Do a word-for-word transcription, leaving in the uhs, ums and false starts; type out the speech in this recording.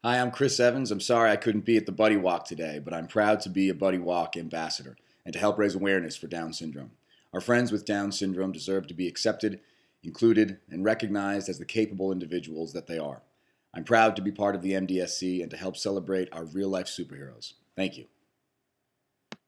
Hi, I'm Chris Evans. I'm sorry I couldn't be at the Buddy Walk today, but I'm proud to be a Buddy Walk ambassador and to help raise awareness for Down syndrome. Our friends with Down syndrome deserve to be accepted, included, and recognized as the capable individuals that they are. I'm proud to be part of the M D S C and to help celebrate our real-life superheroes. Thank you.